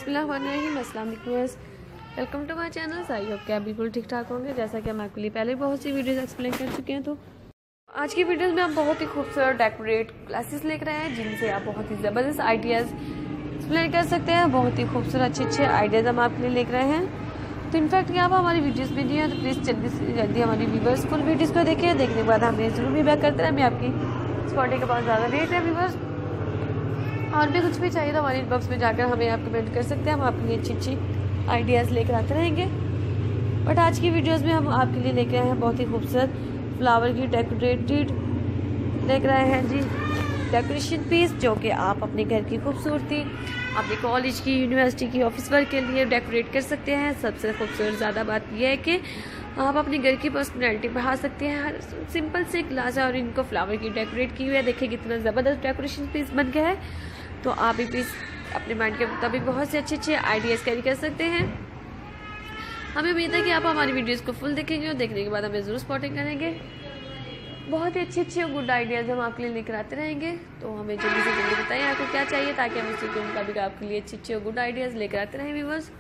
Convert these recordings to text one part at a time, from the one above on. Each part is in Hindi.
बिस्मिल्लाहिर्रहमानिर्रहीम, अस्सलाम वालेकुम, welcome to my channel. I hope कि आप बिल्कुल ठीक ठाक होंगे। जैसा कि हम आपके लिए पहले बहुत सी वीडियोस एक्सप्लेन कर चुके हैं, तो आज की वीडियोस में हम बहुत ही खूबसूरत डेकोरेट क्लासेस लेकर आए हैं, जिनसे आप बहुत ही ज़बरदस्त आइडियाज़ एक्सप्लेन कर सकते हैं। बहुत ही खूबसूरत अच्छे आइडियाज़ हम आपके लिए लेकर आए हैं। तो इनफैक्ट यहाँ पर हमारी वीडियोज़ भी नहीं है, तो प्लीज़ जल्दी से जल्दी हमारी व्यूवर्स फुल वीडियोज़ को देखिए। देखने के बाद हमें ज़रूर भी बैक करते हैं। हमें आपकी स्पॉटिंग के बहुत ज़्यादा रेट है व्यूवर्स, और भी कुछ भी चाहिए तो हमारे इनबॉक्स में जाकर हमें आप कमेंट कर सकते हैं। हम आपके लिए अच्छी आइडियाज़ लेकर आते रहेंगे। बट आज की वीडियोस में हम आपके लिए लेकर आए हैं बहुत ही खूबसूरत फ्लावर की डेकोरेटेड लेकर आए हैं जी डेकोरेशन पीस, जो कि आप अपने घर की खूबसूरती अपने कॉलेज की, यूनिवर्सिटी की, ऑफिस वर्क के लिए डेकोरेट कर सकते हैं। सबसे खूबसूरत ज़्यादा बात यह है कि आप अपने घर की पर्सनैलिटी बढ़ा सकते हैं। हर सिंपल से ग्लास है और इनको फ्लावर की डेकोरेट की हुई है। देखिए कितना ज़बरदस्त डेकोरेशन पीस बन गया है। तो आप ये पीस अपने माइंड के मुताबिक बहुत से अच्छे आइडियाज़ कैरी कर सकते हैं। हमें उम्मीद है कि आप हमारी वीडियोस को फुल देखेंगे और देखने के बाद हमें ज़रूर स्पॉटिंग करेंगे। बहुत ही अच्छे और गुड आइडियाज़ हम आपके लिए लेकर आते रहेंगे। तो हमें जल्दी से जल्दी बताइए आपको क्या चाहिए, ताकि हम उसी के मुताबिक आपके लिए अच्छे और गुड आइडियाज़ लेकर आते रहें व्यूअर्स।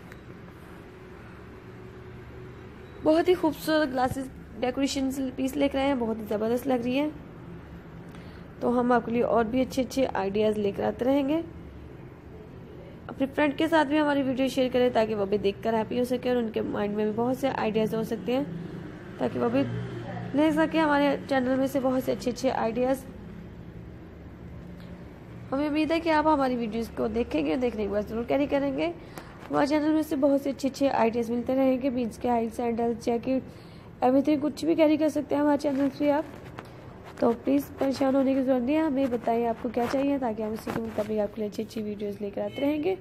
बहुत ही खूबसूरत ग्लासेस डेकोरेशन पीस लेकर आए हैं, बहुत ही ज़बरदस्त लग रही है। तो हम आपके लिए और भी अच्छे आइडियाज़ लेकर आते रहेंगे। अपने फ्रेंड के साथ भी हमारी वीडियो शेयर करें, ताकि वो भी देखकर हैप्पी हो सके और उनके माइंड में भी बहुत से आइडियाज़ हो सकते हैं, ताकि वो भी ले सके हमारे चैनल में से बहुत से अच्छे आइडियाज़। हमें उम्मीद है कि आप हमारी वीडियोस को देखेंगे, देखने के बाद ज़रूर कैरी करेंगे। हमारे चैनल में से बहुत से अच्छे आइडियाज़ मिलते रहेंगे। बीच के हाइट, सैंडल्स, जैकेट, एवरीथिंग कुछ भी कैरी कर सकते हैं हमारे चैनल से आप। तो प्लीज़ परेशान होने की ज़रूरत नहीं है, हमें बताइए आपको क्या चाहिए, ताकि हम उसी के मुताबिक आपके लिए अच्छी वीडियोस लेकर आते रहेंगे।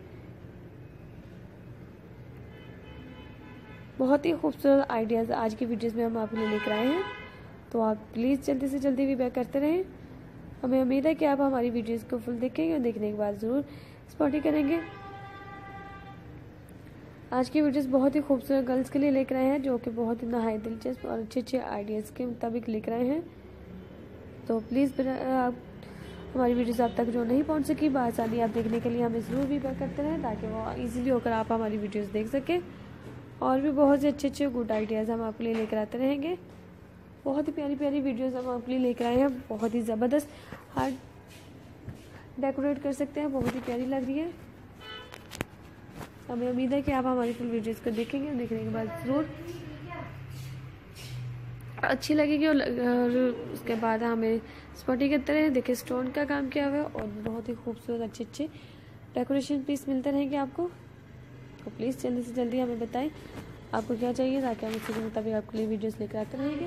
बहुत ही खूबसूरत आइडियाज़ आज की वीडियोस में हम आपके लिए लेकर आए हैं। तो आप प्लीज़ जल्दी से जल्दी भी बैक करते रहें। हमें उम्मीद है कि आप हमारी वीडियोस को फुल देखेंगे और देखने के बाद ज़रूर स्पॉटिंग करेंगे। आज की वीडियोस बहुत ही खूबसूरत गर्ल्स के लिए लेकर आए हैं, जो कि बहुत ही नहायत दिलचस्प और अच्छे आइडियाज़ के मुताबिक लेकर आए हैं। तो प्लीज़ आप हमारी वीडियोस आप तक जो नहीं पहुंच सकी बआसानी आप देखने के लिए हमें ज़रूर भी बैक करते रहें, ताकि वो इजीली होकर आप हमारी वीडियोस देख सकें। और भी बहुत से अच्छे गुड आइडियाज़ हम आपके लिए लेकर आते रहेंगे। बहुत ही प्यारी वीडियोस हम आपके लिए लेकर आए हैं। बहुत ही ज़बरदस्त हार्ड डेकोरेट कर सकते हैं, बहुत ही प्यारी लग रही है। हमें उम्मीद है कि आप हमारी फुल वीडियोस को देखेंगे और देखने के बाद ज़रूर अच्छी लगेगी। और उसके बाद हमें स्पॉटिंग करते रहे। देखिए स्टोन का काम किया हुआ है और बहुत ही खूबसूरत अच्छे डेकोरेशन पीस मिलते रहेंगे आपको। तो प्लीज़ जल्दी से जल्दी हमें बताएं आपको क्या चाहिए, ताकि हम उसी के मुताबिक आपके लिए वीडियोस लेकर आते रहेंगे।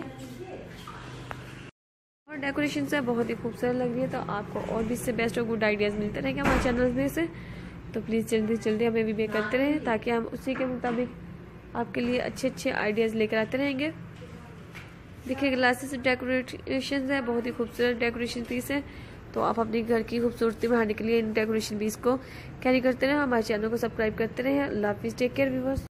और डेकोरेशन से बहुत ही खूबसूरत लग रही है, तो आपको और भी इससे बेस्ट और गुड आइडियाज़ मिलते रहेंगे हमारे चैनल में से। तो प्लीज़ जल्दी से जल्दी हमें भी बेक करते रहें, ताकि हम उसी के मुताबिक आपके लिए अच्छे आइडियाज़ लेकर आते रहेंगे। देखिए ग्लासेस डेकोरेशन है, बहुत ही खूबसूरत डेकोरेशन पीस है। तो आप अपने घर की खूबसूरती बढ़ाने के लिए इन डेकोरेशन पीस को कैरी करते रहें। हमारे चैनल को सब्सक्राइब करते रहें। अल्लाह हाफिज़, टेक केयर व्यूअर्स।